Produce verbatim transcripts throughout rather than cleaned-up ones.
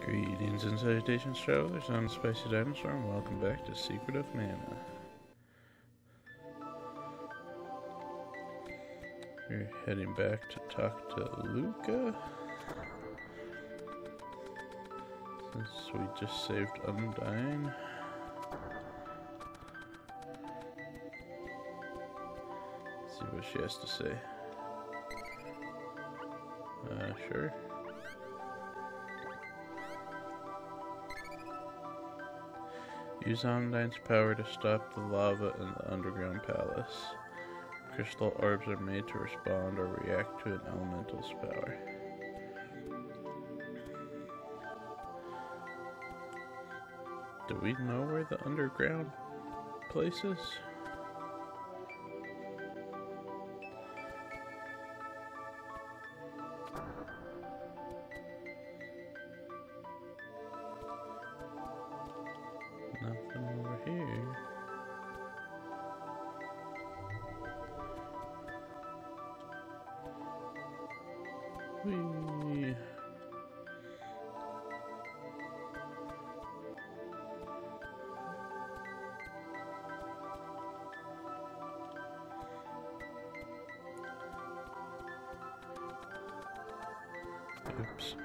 Greetings and salutations, travelers. I'm Spicy Dinosaur, and welcome back to Secret of Mana. We're heading back to talk to Luca, since we just saved Undyne. Let's see what she has to say. Uh, sure. Use Undyne's power to stop the lava in the underground palace. Crystal orbs are made to respond or react to an elemental's power. Do we know where the underground place is? Nothing over here. Whee. Oops.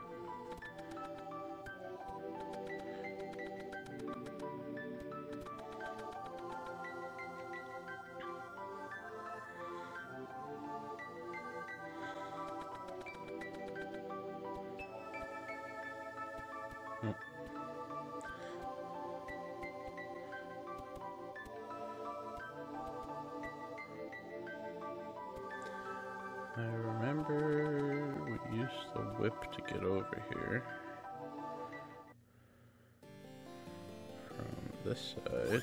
I remember we used the whip to get over here from this side.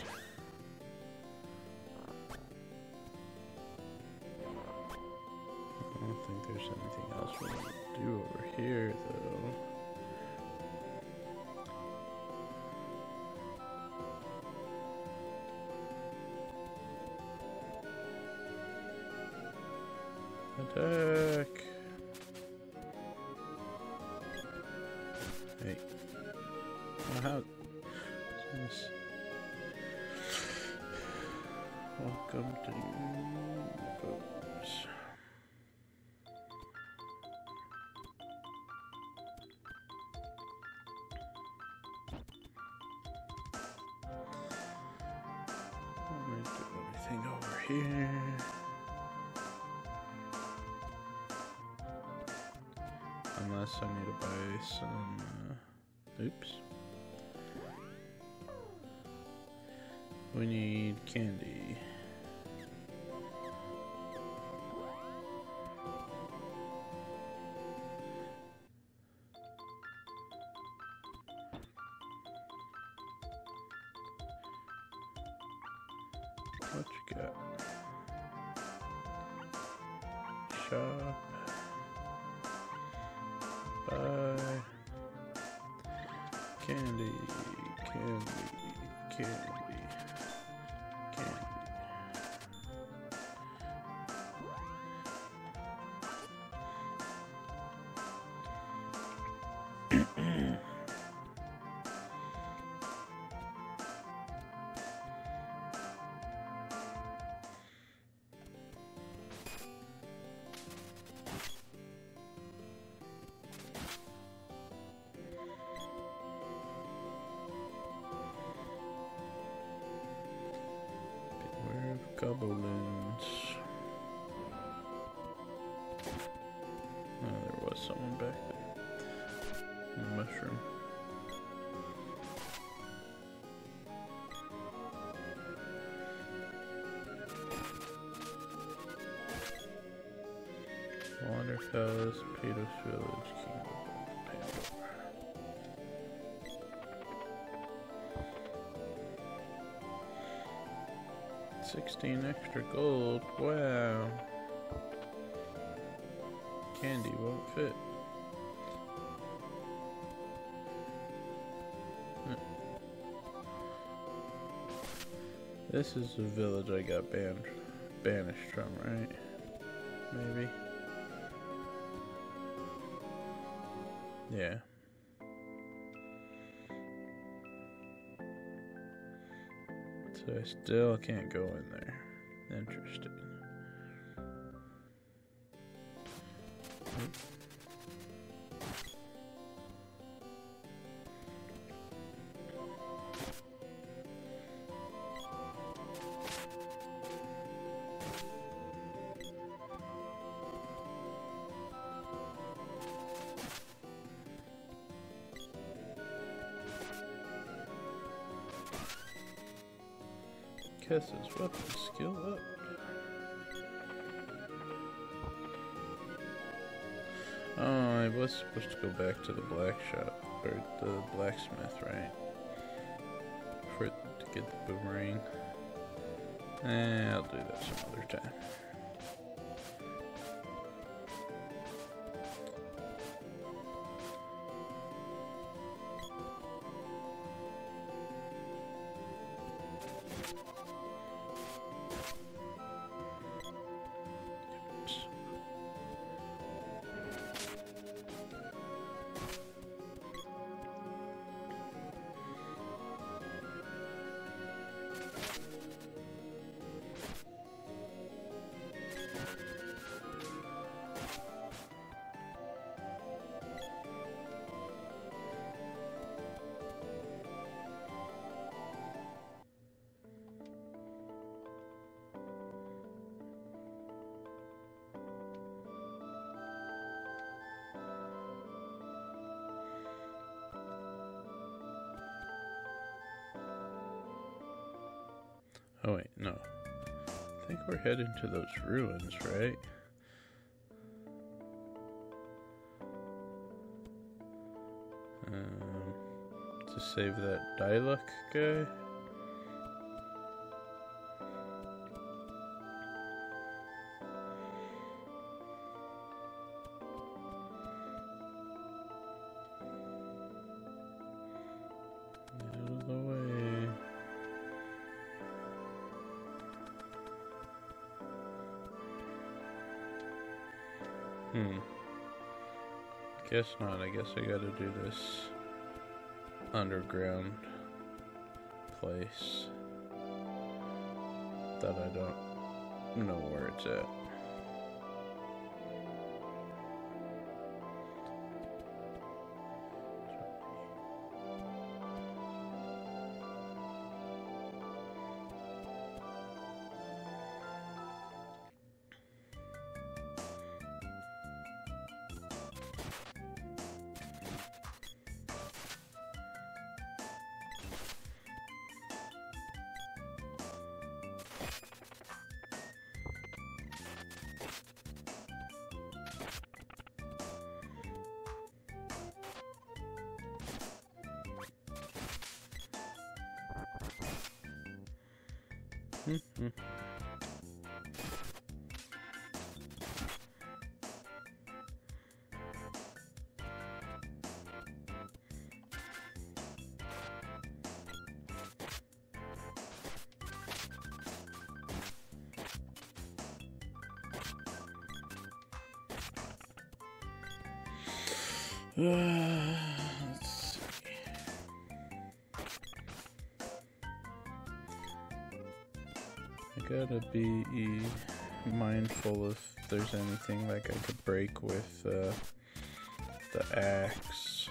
I don't think there's anything else we need to do over here, though. Attack! Hey. Oh, how? This... Welcome to Goes. Let me do everything over here. Unless I need to buy some, uh, oops. We need candy. What you got? Shop. Buy candy, candy, candy, candy. Goblins. Oh, there was someone back there. A mushroom. Water Palace, Patos Village, Kingdom of Pandora. sixteen extra gold, wow. Candy won't fit. This is the village I got banned, banished from, right? Maybe. Yeah. So I still can't go in there. Interesting. Oop. Kess's weapon skill up. Oh, I was supposed to go back to the black shop, or the blacksmith, right? For to get the boomerang. Eh, I'll do that some other time. Oh wait, no. I think we're heading to those ruins, right? Um, to save that Diluc guy? Out of the way. Hmm. Guess not. I guess I gotta do this underground place that I don't know where it's at. Mm-hmm. Uh, let's see. I gotta be mindful if there's anything like I could break with uh, the axe.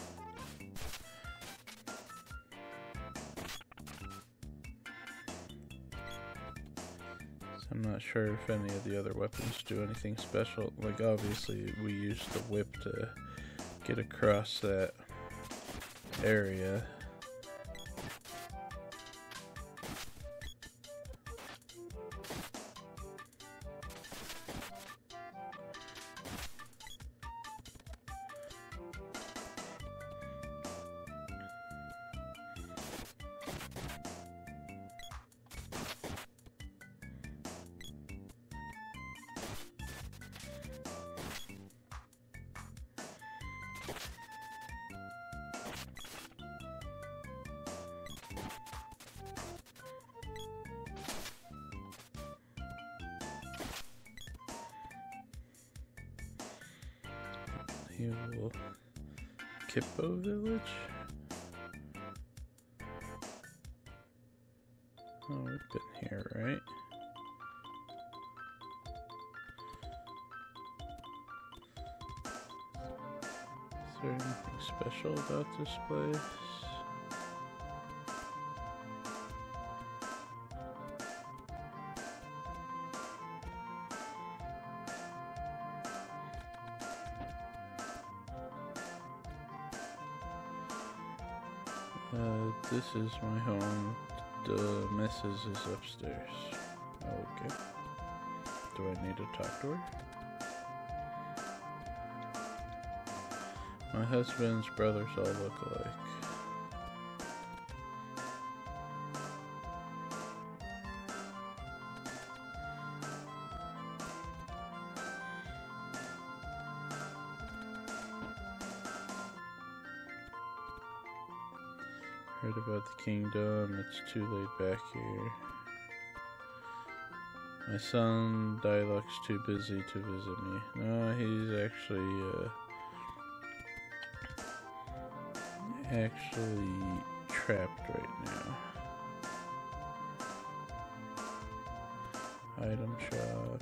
So I'm not sure if any of the other weapons do anything special. Like obviously we use the whip to get across that area. Heal Kippo village. I've been here, right? Is there anything special about this place? Uh, this is my home. The missus is upstairs. Okay. Do I need to talk to her? My husband's brothers all look alike. Heard about the kingdom, it's too late back here. My son, Dialog's too busy to visit me. No, he's actually, uh, actually trapped right now. Item shop.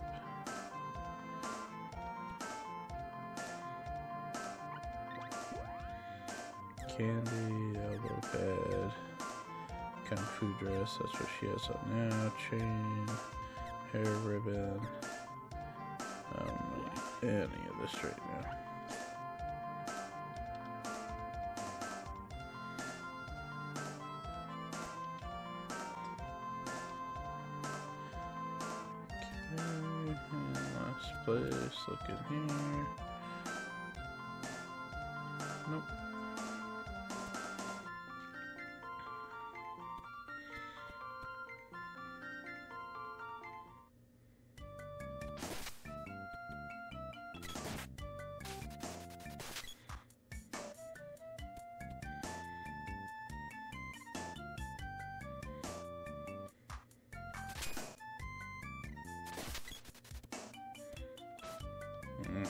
Candy, elbow pad, kung fu dress, that's what she has on now, chain, hair ribbon. I don't need any of this right now. Okay, last place, look in here. Nope. Mm.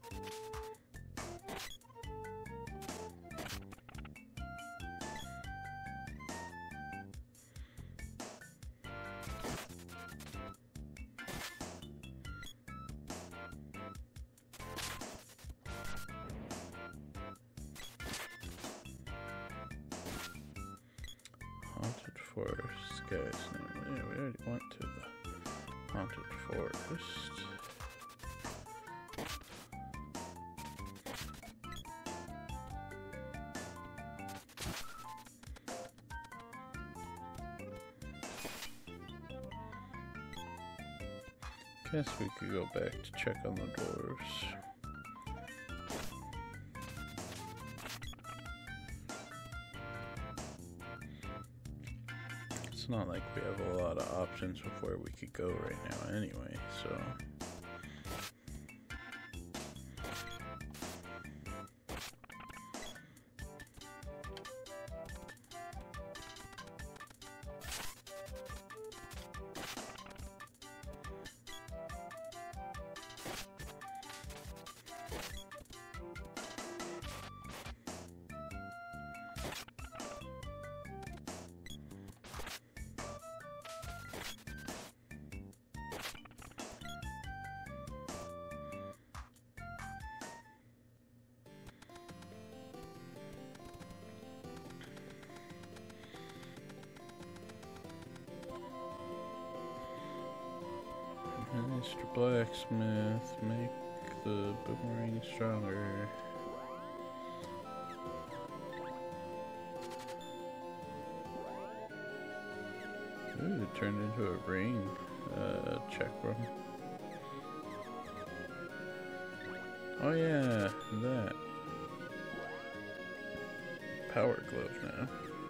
Haunted Forest, guys. Yeah, we already went to the Haunted Forest. Guess we could go back to check on the dwarves. It's not like we have a lot of options of where we could go right now anyway, so... Mister Blacksmith, make the boomerang stronger. Ooh, it turned into a rain uh, check room. Oh yeah, that. Power glove now.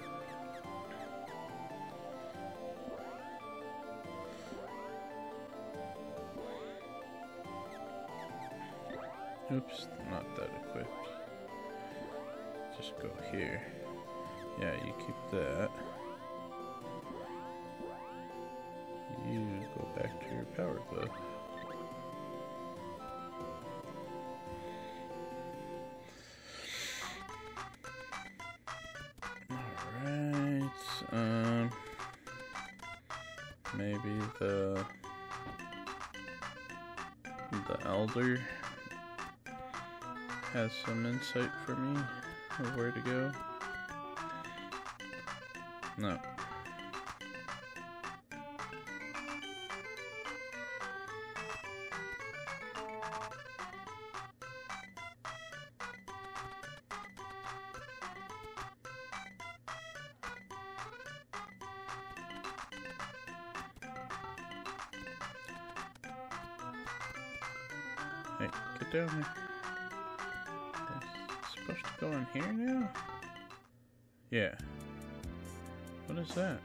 Oops, not that equipped. Just go here. Yeah, you keep that. You go back to your power glove. Alright, um... maybe the the elder has some insight for me of where to go. No. Hey, get down here. It's supposed to go in here now? Yeah. What is that?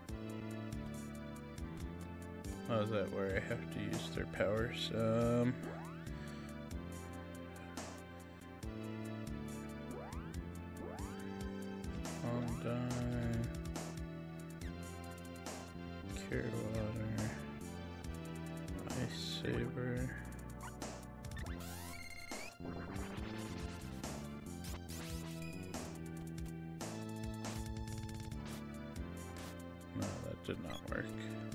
Oh, is that where I have to use their powers? Um... Ondine... Clearwater... Ice Saber... No, that did not work.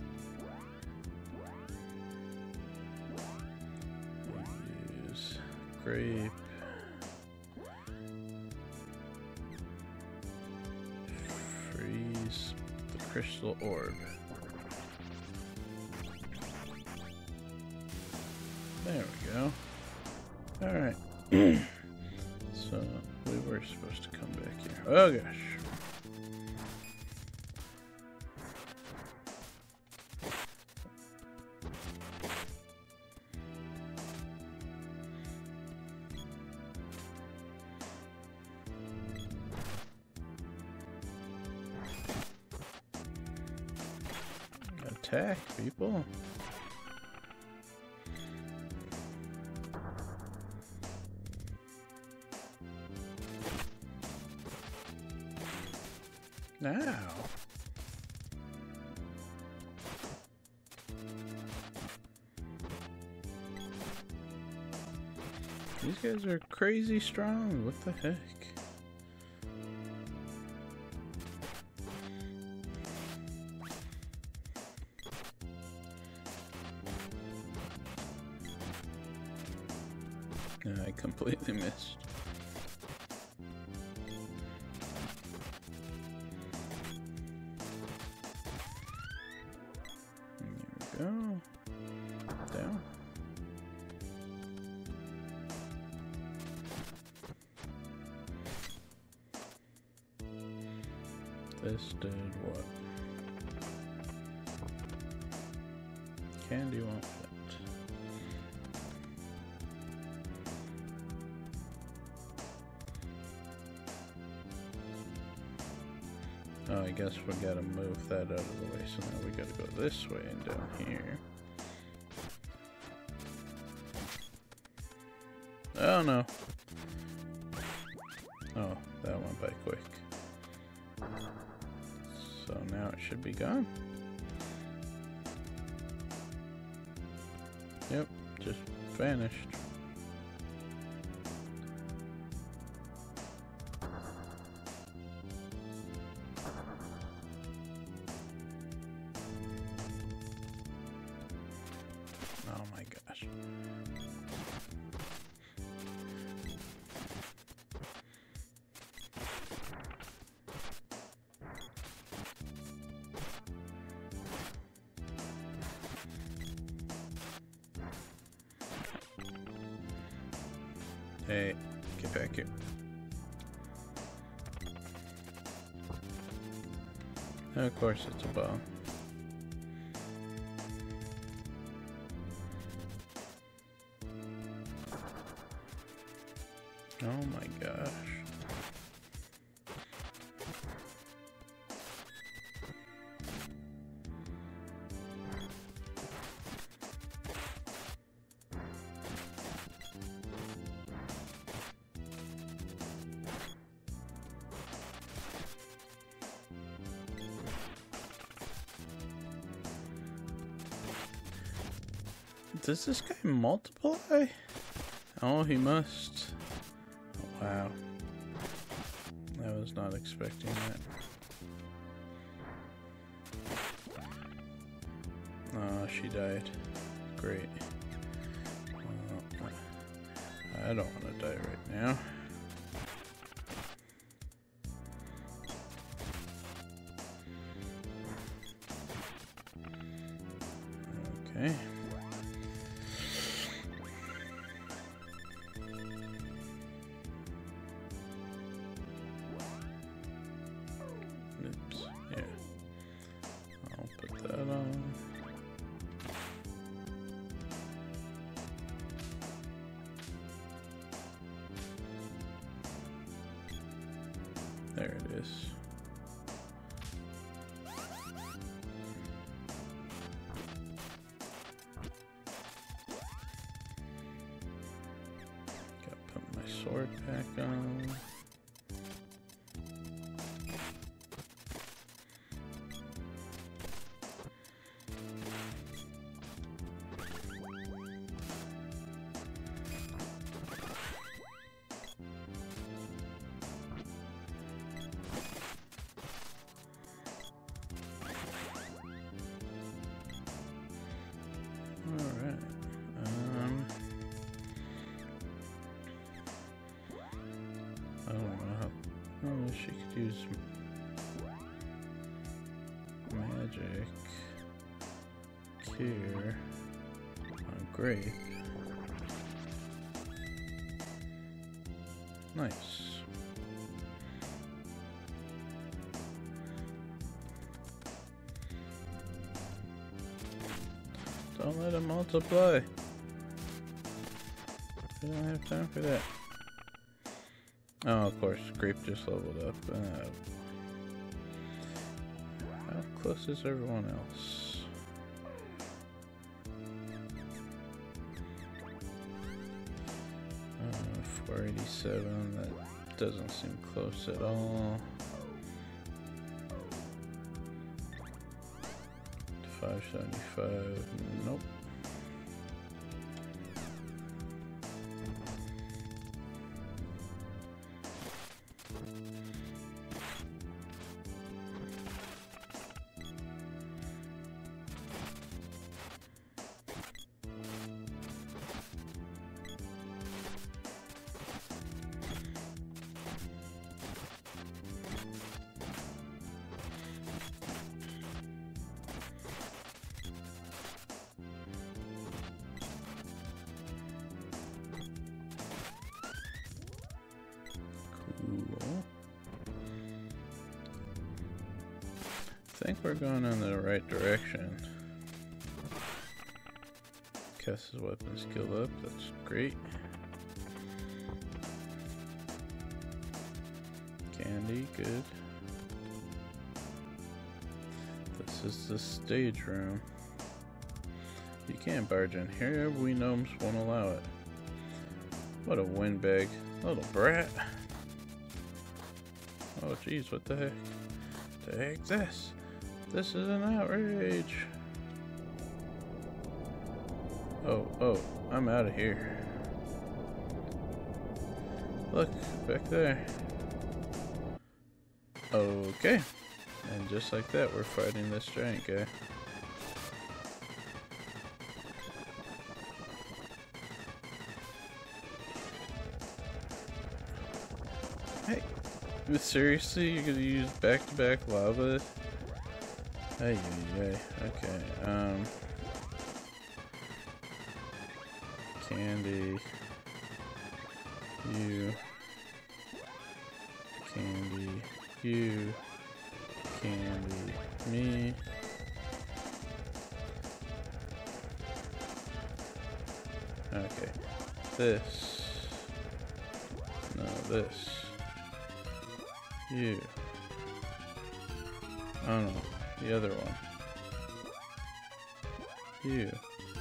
We'll use grape. Freeze the crystal orb. There we go. Alright. So, we were supposed to come back here. Oh gosh. Attack, people. Now. These guys are crazy strong. What the heck? I completely missed. There we go. Down. This did what? Candy won't fit. Oh, I guess we gotta move that out of the way, so now we gotta go this way and down here. Oh no. Oh, that went by quick. So now it should be gone. Yep, just vanished. Oh my gosh. Hey, get back here. And of course it's a bomb. Oh my gosh. Does this guy multiply? Oh, he must. Oh, wow. I was not expecting that. Oh, she died. Great. Well, I don't want to die right now. Okay. Oops. Yeah. I'll put that on. There it is. Gotta put my sword back on. Alright, um, I don't know how, oh, she could use magic cure on grape. Nice. Don't let it multiply. We don't have time for that. Oh, of course, grape just leveled up. Uh, how close is everyone else? Uh, four eighty-seven, that doesn't seem close at all. five seventy-five, nope. Cool. I think we're going in the right direction. Cast his weapon skill up, that's great. Candy, good. This is the stage room. You can't barge in here, we gnomes won't allow it. What a windbag. Little brat. Oh jeez, what the heck? The heck this? This is an outrage. Oh, oh, I'm out of here. Look, back there. Okay. And just like that, we're fighting this giant guy. Hey, seriously, you're gonna use back-to-back lava? Hey, hey, hey. Okay, um... Candy... You... Candy... You... Candy... Me... Okay. This... No, this... You. Oh no, the other one. You.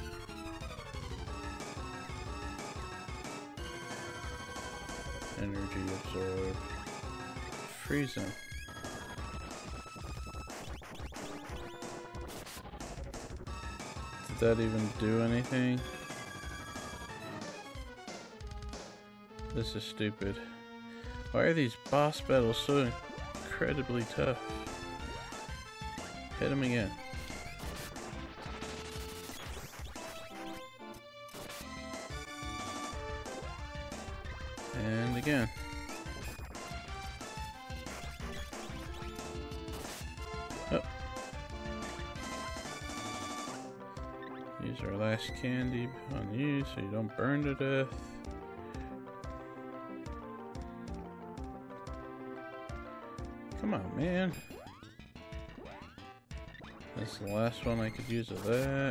Energy absorb. Freeze him. Did that even do anything? This is stupid. Why are these boss battles so incredibly tough? Hit him again. And again. Oh. Use our last candy on you so you don't burn to death. Come on, man. That's the last one I could use of that.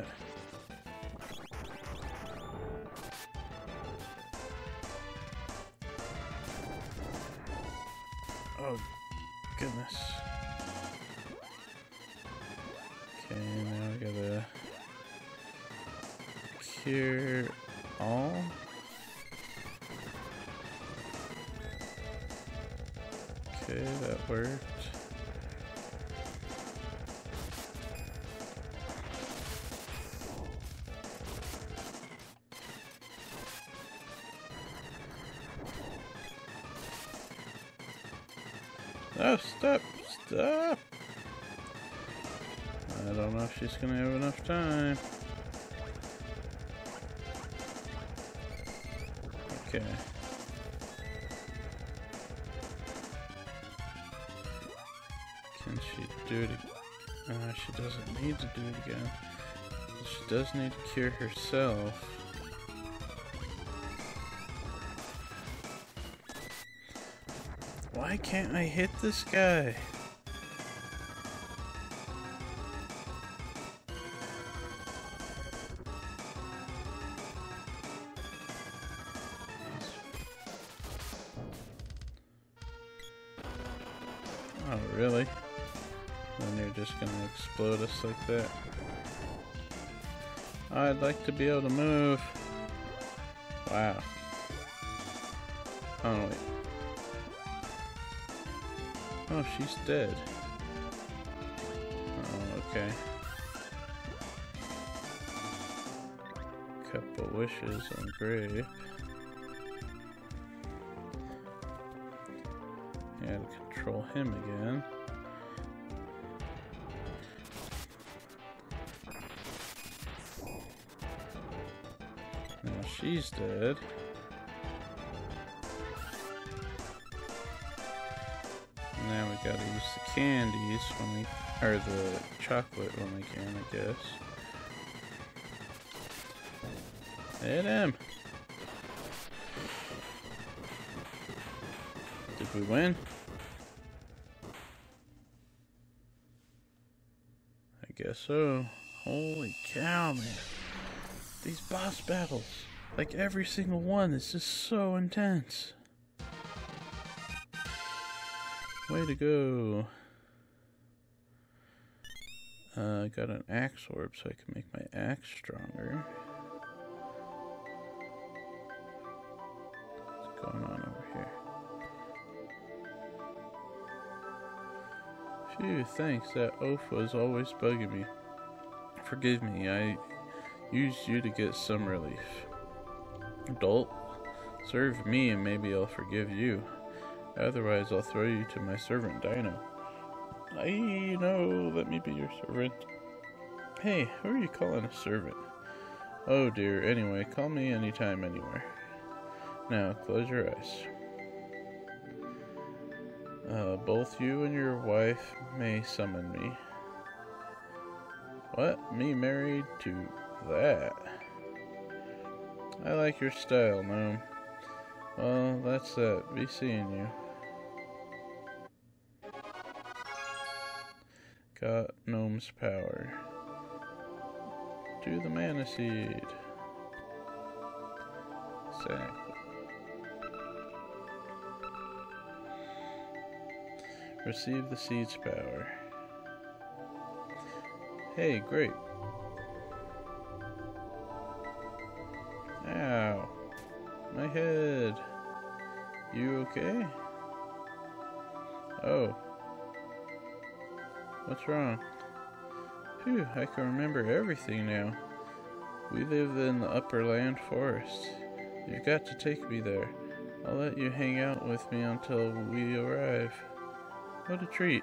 Oh, goodness. Okay, now I gotta cure all. Okay, that worked. Oh, stop! Stop! I don't know if she's gonna have enough time. Okay. Can she do it? Uh, she doesn't need to do it again. She does need to cure herself. Why can't I hit this guy? Oh, really? Then you're just gonna explode us like that? I'd like to be able to move. Wow. Oh, wait. Oh, she's dead. Oh, okay. Couple wishes on grape. Yeah, to control him again. Now she's dead. Now we gotta use the candies when we, or the chocolate when we can, I guess. Hit him! Did we win? I guess so. Holy cow, man. These boss battles, like every single one, is just so intense. Way to go. Uh, I got an axe orb so I can make my axe stronger. What's going on over here? Phew, thanks. That oaf was always bugging me. Forgive me, I used you to get some relief. Adult, serve me and maybe I'll forgive you. Otherwise, I'll throw you to my servant, Dino. I know, let me be your servant. Hey, who are you calling a servant? Oh dear, anyway, call me anytime, anywhere. Now, close your eyes. Uh, both you and your wife may summon me. What? Me married to that? I like your style, gnome. Well, that's that. Be seeing you. Got gnome's power. Do the mana seed. Sack. Receive the seed's power. Hey, great. Ow. My head. You okay? Oh. What's wrong? Phew, I can remember everything now. We live in the upper land forest. You've got to take me there. I'll let you hang out with me until we arrive. What a treat.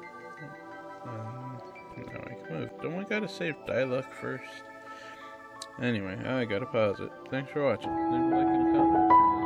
Um, now I can move. Don't we gotta save Diluc first? Anyway, I gotta pause it. Thanks for watching. Leave a like and a comment.